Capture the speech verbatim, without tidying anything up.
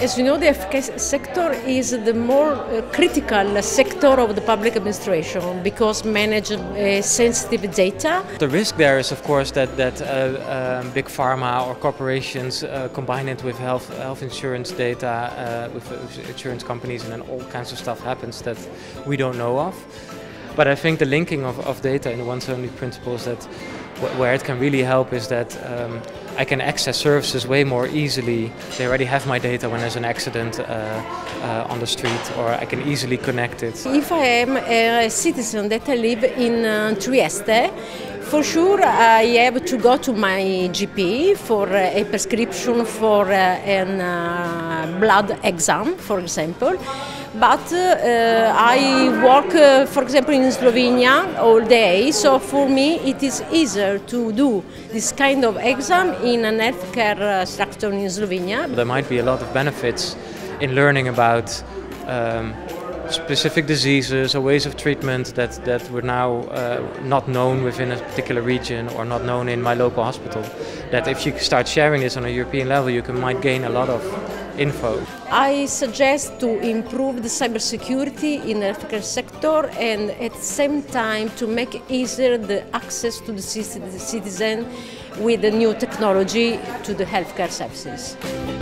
As you know, the healthcare sector is the more uh, critical sector of the public administration because manage uh, sensitive data. The risk there is, of course, that that uh, um, big pharma or corporations uh, combine it with health health insurance data uh, with, with insurance companies, and then all kinds of stuff happens that we don't know of. But I think the linking of, of data in the once only principles, that where it can really help is that um, I can access services way more easily. They already have my data when there's an accident uh, uh, on the street, or I can easily connect it. If I am a citizen that I live in uh, Trieste, for sure I have to go to my G P for uh, a prescription for uh, an uh, blood exam, for example. But uh, I work, uh, for example, in Slovenia all day, so for me it is easier to do this kind of exam in an healthcare uh, structure in Slovenia. There might be a lot of benefits in learning about um, specific diseases or ways of treatment that, that were now uh, not known within a particular region or not known in my local hospital. That if you start sharing this on a European level, you can, might gain a lot of info. I suggest to improve the cybersecurity in the healthcare sector, and at the same time to make easier the access to the citizen with the new technology to the healthcare services.